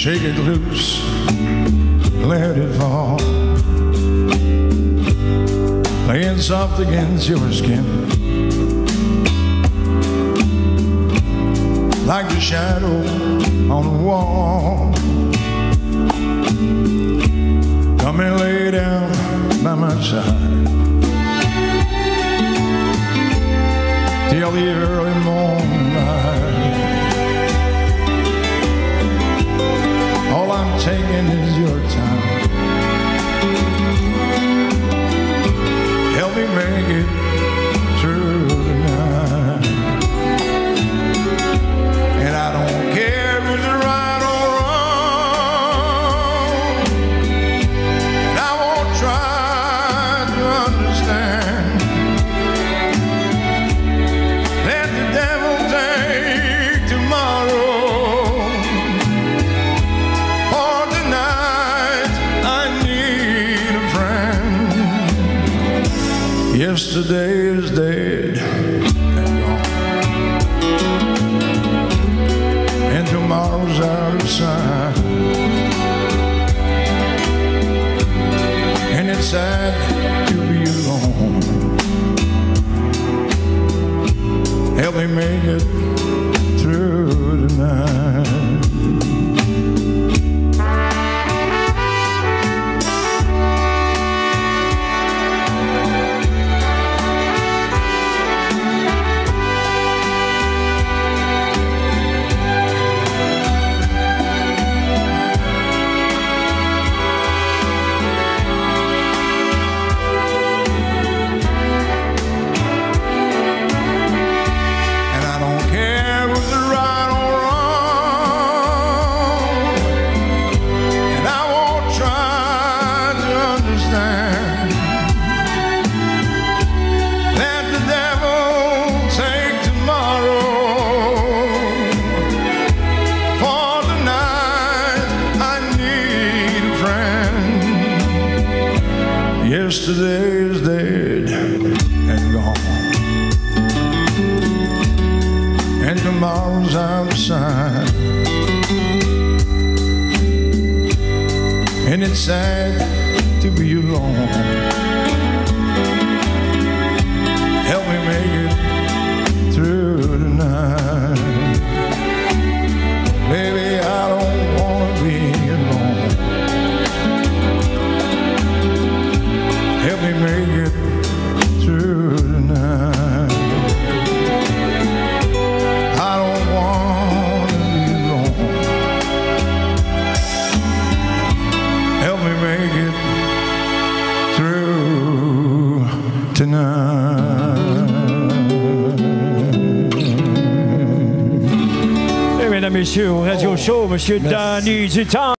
Shake it loose, let it fall, laying soft against your skin, like a shadow on the wall. Come and lay down by my side till the early morning light. All I'm taking is your time. Help me make it through the night. And I don't care if it's right or wrong, and I won't try to understand. Let the devil take tomorrow. For tonight I need a friend. Yesterday is dead and gone, and tomorrow's out of sight. And it's sad to be alone. Help me make it through the night. Yesterday is dead and gone, and tomorrow's out of sight. And it's sad to be alone. Help me make it through the night. Baby, I don't wanna be alone. Help me make it through the night. I don't want to be alone. Help me make it through tonight. Et mesdames, messieurs, au Radio Show, Monsieur Danny du Temps.